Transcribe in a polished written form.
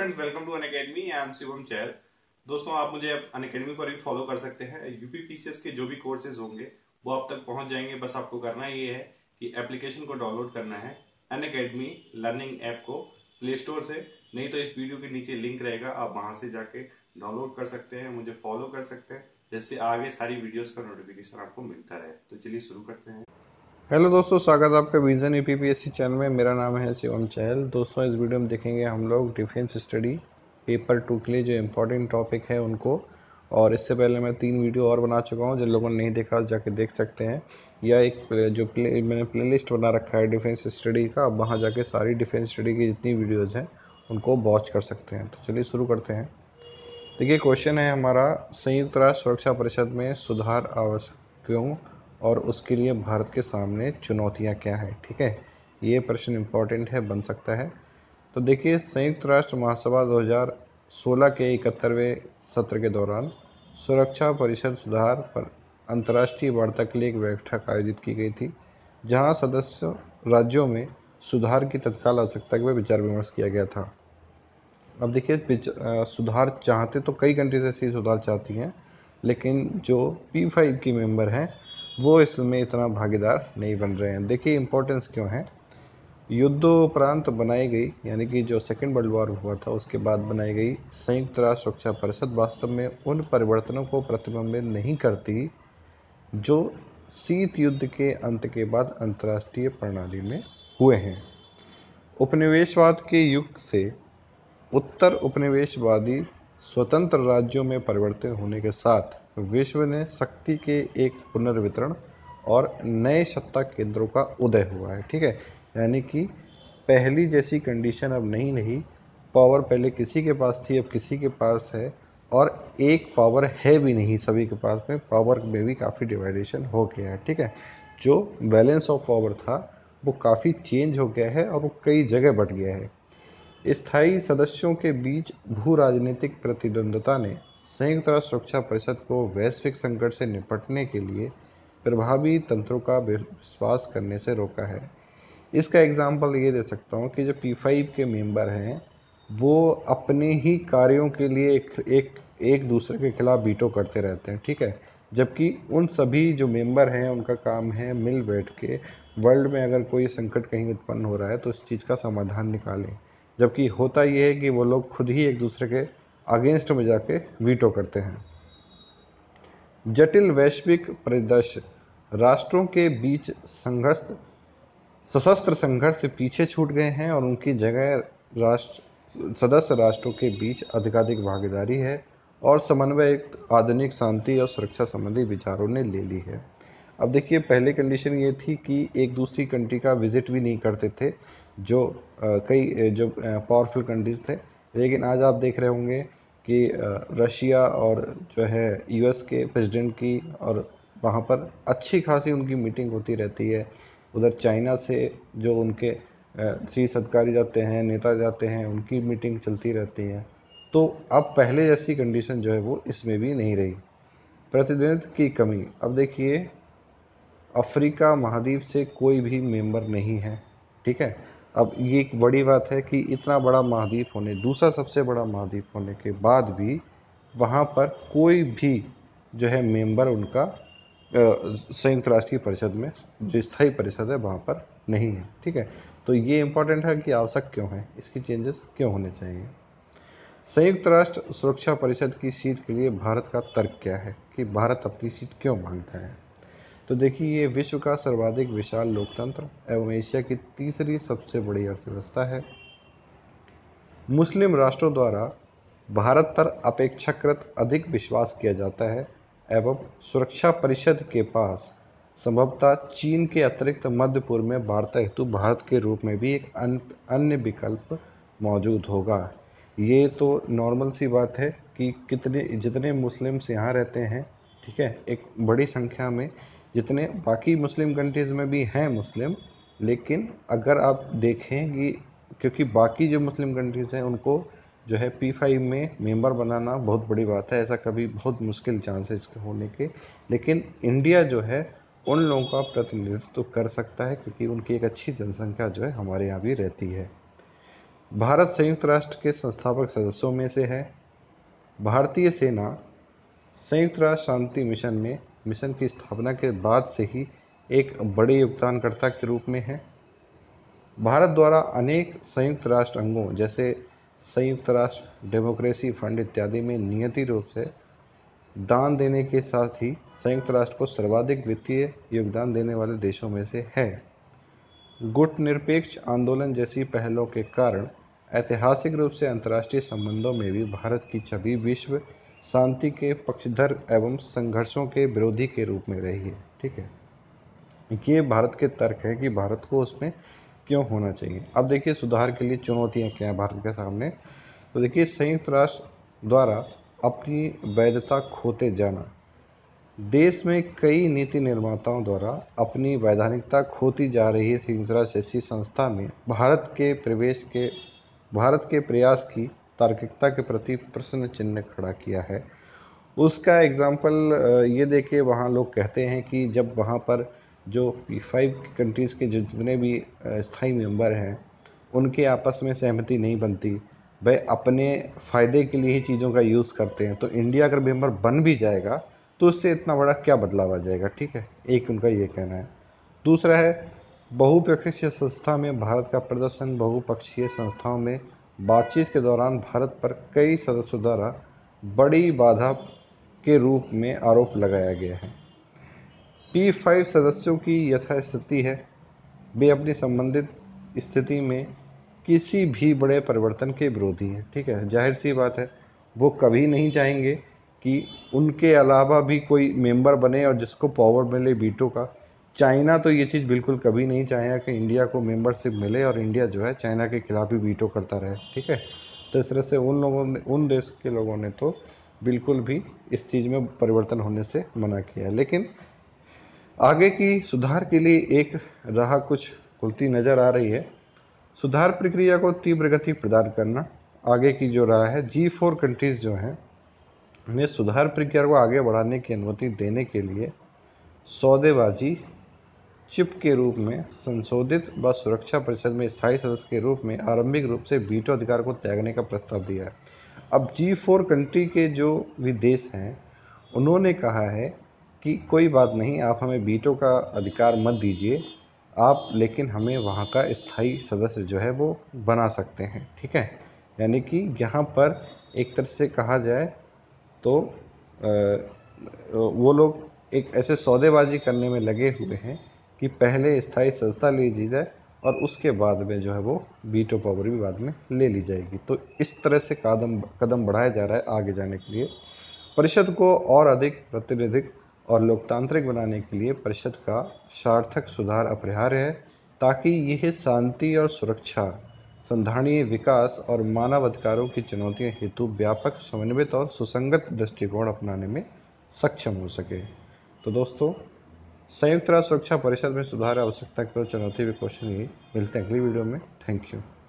Friends, welcome to Unacademy. I am Shivam चैर। दोस्तों, आप मुझे अनअकैडमी पर भी फॉलो कर सकते हैं। यूपीपीसीएस के जो भी कोर्सेज होंगे वो आप तक पहुंच जाएंगे। बस आपको करना ये है कि एप्लीकेशन को डाउनलोड करना है, अनअकैडमी लर्निंग ऐप को प्ले स्टोर से। नहीं तो इस वीडियो के नीचे लिंक रहेगा, आप वहां से जाके डाउनलोड कर सकते हैं, मुझे फॉलो कर सकते हैं, जिससे आगे सारी वीडियोस का नोटिफिकेशन आपको मिलता रहे। तो चलिए शुरू करते हैं। हेलो दोस्तों, स्वागत है आपका विजन यूपीपीएससी चैनल में। मेरा नाम है शिवम चहल। दोस्तों, इस वीडियो में देखेंगे हम लोग डिफेंस स्टडी पेपर 2 के लिए जो इम्पोर्टेंट टॉपिक है उनको। और इससे पहले मैं 3 वीडियो और बना चुका हूं, जिन लोगों ने नहीं देखा जाके देख सकते हैं। या एक जो मैंने प्लेलिस्ट बना रखा है डिफेंस स्टडी का, आप वहाँ जाके सारी डिफेंस स्टडी की जितनी वीडियोज़ हैं उनको वॉच कर सकते हैं। तो चलिए शुरू करते हैं। देखिए, क्वेश्चन है हमारा, संयुक्त राष्ट्र सुरक्षा परिषद में सुधार आवश्यक क्यों और उसके लिए भारत के सामने चुनौतियां क्या हैं। ठीक है, ये प्रश्न इम्पोर्टेंट है, बन सकता है। तो देखिए, संयुक्त राष्ट्र महासभा 2016 के 71वें सत्र के दौरान सुरक्षा परिषद सुधार पर अंतर्राष्ट्रीय वार्ता के लिए एक बैठक आयोजित की गई थी, जहां सदस्य राज्यों में सुधार की तत्काल आवश्यकता पर विचार विमर्श किया गया था। अब देखिए, सुधार चाहते तो कई कंट्रीज ऐसी सुधार चाहती हैं, लेकिन जो P5 की मेंबर हैं वो इसमें इतना भागीदार नहीं बन रहे हैं। देखिए, इम्पोर्टेंस क्यों है। युद्धोपरांत बनाई गई, यानी कि जो सेकेंड वर्ल्ड वॉर हुआ था उसके बाद बनाई गई संयुक्त राष्ट्र सुरक्षा परिषद वास्तव में उन परिवर्तनों को प्रतिबिंबित नहीं करती जो शीत युद्ध के अंत के बाद अंतर्राष्ट्रीय प्रणाली में हुए हैं। उपनिवेशवाद के युग से उत्तर उपनिवेशवादी स्वतंत्र राज्यों में परिवर्तित होने के साथ विश्व ने शक्ति के एक पुनर्वितरण और नए सत्ता केंद्रों का उदय हुआ है। ठीक है, यानी कि पहली जैसी कंडीशन अब नहीं रही। पावर पहले किसी के पास थी, अब किसी के पास है, और एक पावर है भी नहीं सभी के पास में। पावर में भी काफ़ी डिवाइडेशन हो गया है। ठीक है, जो बैलेंस ऑफ पावर था वो काफ़ी चेंज हो गया है और वो कई जगह बढ़ गया है। स्थायी सदस्यों के बीच भू राजनीतिक प्रतिद्वंद्विता ने संयुक्त राष्ट्र सुरक्षा परिषद को वैश्विक संकट से निपटने के लिए प्रभावी तंत्रों का विश्वास करने से रोका है। इसका एग्जाम्पल ये दे सकता हूँ कि जो P5 के मेंबर हैं वो अपने ही कार्यों के लिए एक दूसरे के खिलाफ वीटो करते रहते हैं। ठीक है, जबकि उन सभी जो मेंबर हैं उनका काम है मिल बैठ के वर्ल्ड में अगर कोई संकट कहीं उत्पन्न हो रहा है तो उस चीज़ का समाधान निकालें। जबकि होता यह है कि वो लोग खुद ही एक दूसरे के अगेंस्ट में जाके वीटो करते हैं। जटिल वैश्विक परिदृश्य, राष्ट्रों के बीच संघर्ष सशस्त्र संघर्ष से पीछे छूट गए हैं और उनकी जगह सदस्य राष्ट्रों के बीच अधिकाधिक भागीदारी है और समन्वय एक आधुनिक शांति और सुरक्षा संबंधी विचारों ने ले ली है। अब देखिए, पहले कंडीशन ये थी कि एक दूसरी कंट्री का विजिट भी नहीं करते थे जो कई जो पावरफुल कंट्रीज थे। लेकिन आज आप देख रहे होंगे कि रशिया और जो है US के प्रेसिडेंट की, और वहाँ पर अच्छी खासी उनकी मीटिंग होती रहती है। उधर चाइना से जो उनके शीर्ष अधिकारी जाते हैं, नेता जाते हैं, उनकी मीटिंग चलती रहती है। तो अब पहले जैसी कंडीशन जो है वो इसमें भी नहीं रही। प्रतिनिधित्व की कमी, अब देखिए, अफ्रीका महाद्वीप से कोई भी मेंबर नहीं है। ठीक है, अब ये एक बड़ी बात है कि इतना बड़ा महाद्वीप होने, दूसरा सबसे बड़ा महाद्वीप होने के बाद भी वहाँ पर कोई भी जो है मेंबर उनका संयुक्त राष्ट्र की परिषद में जो स्थायी परिषद है वहाँ पर नहीं है। ठीक है, तो ये इंपॉर्टेंट है कि आवश्यक क्यों है, इसकी चेंजेस क्यों होने चाहिए। संयुक्त राष्ट्र सुरक्षा परिषद की सीट के लिए भारत का तर्क क्या है कि भारत अपनी सीट क्यों मांगता है। तो देखिए, ये विश्व का सर्वाधिक विशाल लोकतंत्र एवं एशिया की तीसरी सबसे बड़ी अर्थव्यवस्था है। मुस्लिम राष्ट्रों द्वारा भारत पर अपेक्षाकृत अधिक विश्वास किया जाता है एवं सुरक्षा परिषद के पास संभवतः चीन के अतिरिक्त मध्य पूर्व में वार्ता हेतु भारत के रूप में भी एक अन्य विकल्प मौजूद होगा। ये तो नॉर्मल सी बात है कि जितने मुस्लिम्स यहाँ रहते हैं, ठीक है, एक बड़ी संख्या में, जितने बाकी मुस्लिम कंट्रीज़ में भी हैं मुस्लिम, लेकिन अगर आप देखें कि क्योंकि बाकी जो मुस्लिम कंट्रीज़ हैं उनको जो है P5 में मेंबर बनाना बहुत बड़ी बात है, ऐसा कभी बहुत मुश्किल चांस है इसके होने के। लेकिन इंडिया जो है उन लोगों का प्रतिनिधित्व कर सकता है क्योंकि उनकी एक अच्छी जनसंख्या जो है हमारे यहाँ भी रहती है। भारत संयुक्त राष्ट्र के संस्थापक सदस्यों में से है। भारतीय सेना संयुक्त राष्ट्र शांति मिशन की स्थापना के बाद से ही एक बड़े योगदानकर्ता के रूप में है। भारत द्वारा अनेक संयुक्त राष्ट्र अंगों जैसे संयुक्त राष्ट्र डेमोक्रेसी फंड इत्यादि में नियमित रूप से दान देने के साथ ही संयुक्त राष्ट्र को सर्वाधिक वित्तीय योगदान देने वाले देशों में से है। गुटनिरपेक्ष आंदोलन जैसी पहलों के कारण ऐतिहासिक रूप से अंतर्राष्ट्रीय संबंधों में भी भारत की छवि विश्व शांति के पक्षधर एवं संघर्षों के विरोधी के रूप में रही है। ठीक है, ये भारत के तर्क है कि भारत को उसमें क्यों होना चाहिए। अब देखिए सुधार के लिए चुनौतियां क्या हैं भारत के सामने। तो देखिए संयुक्त राष्ट्र द्वारा अपनी वैधता खोते जाना, देश में कई नीति निर्माताओं द्वारा अपनी वैधानिकता खोती जा रही है। संयुक्त राष्ट्र जैसी संस्था में भारत के प्रयास की तार्किकता के प्रति प्रश्न चिन्ह खड़ा किया है। उसका एग्जाम्पल ये देखिए, वहाँ लोग कहते हैं कि जब वहाँ पर जो P5 कंट्रीज़ के जो जितने भी स्थायी मेंबर हैं उनके आपस में सहमति नहीं बनती, वह अपने फ़ायदे के लिए ही चीज़ों का यूज़ करते हैं, तो इंडिया अगर मेंबर बन भी जाएगा तो उससे इतना बड़ा क्या बदलाव आ जाएगा। ठीक है, एक उनका ये कहना है। दूसरा है बहुपक्षीय संस्था में भारत का प्रदर्शन। बहुपक्षीय संस्थाओं में बातचीत के दौरान भारत पर कई सदस्यों द्वारा बड़ी बाधा के रूप में आरोप लगाया गया है। P5 सदस्यों की यथास्थिति है, वे अपनी संबंधित स्थिति में किसी भी बड़े परिवर्तन के विरोधी हैं। ठीक है, जाहिर सी बात है, वो कभी नहीं चाहेंगे कि उनके अलावा भी कोई मेंबर बने और जिसको पावर मिले वीटो का। चाइना तो ये चीज़ बिल्कुल कभी नहीं चाहेगा कि इंडिया को मेंबरशिप मिले और इंडिया जो है चाइना के खिलाफ ही वीटो करता रहे। ठीक है, तो इस तरह से उन देश के लोगों ने तो बिल्कुल भी इस चीज़ में परिवर्तन होने से मना किया है। लेकिन आगे की सुधार के लिए एक राह कुछ खुलती नज़र आ रही है। सुधार प्रक्रिया को तीव्र गति प्रदान करना आगे की जो राह है। G4 कंट्रीज़ जो हैं उन्हें सुधार प्रक्रिया को आगे बढ़ाने की अनुमति देने के लिए सौदेबाजी चिप के रूप में संशोधित व सुरक्षा परिषद में स्थायी सदस्य के रूप में आरंभिक रूप से वीटो अधिकार को त्यागने का प्रस्ताव दिया है। अब G4 कंट्री के जो भी देश हैं उन्होंने कहा है कि कोई बात नहीं, आप हमें वीटो का अधिकार मत दीजिए आप, लेकिन हमें वहाँ का स्थायी सदस्य जो है वो बना सकते हैं। ठीक है, यानी कि यहाँ पर एक तरह से कहा जाए तो वो लोग एक ऐसे सौदेबाजी करने में लगे हुए हैं कि पहले स्थायी सदस्यता ली जाए और उसके बाद में जो है वो वीटो पावर भी बाद में ले ली जाएगी। तो इस तरह से कदम बढ़ाया जा रहा है आगे जाने के लिए। परिषद को और अधिक प्रातिनिधिक और लोकतांत्रिक बनाने के लिए परिषद का सार्थक सुधार अपरिहार्य है, ताकि यह शांति और सुरक्षा, संधारणीय विकास और मानव अधिकारों की चुनौतियों हेतु व्यापक, समन्वित और सुसंगत दृष्टिकोण अपनाने में सक्षम हो सके। तो दोस्तों, संयुक्त राष्ट्र सुरक्षा परिषद में सुधार आवश्यकता की चुनौती भी क्वेश्चन यही। मिलते हैं अगली वीडियो में। Thank you.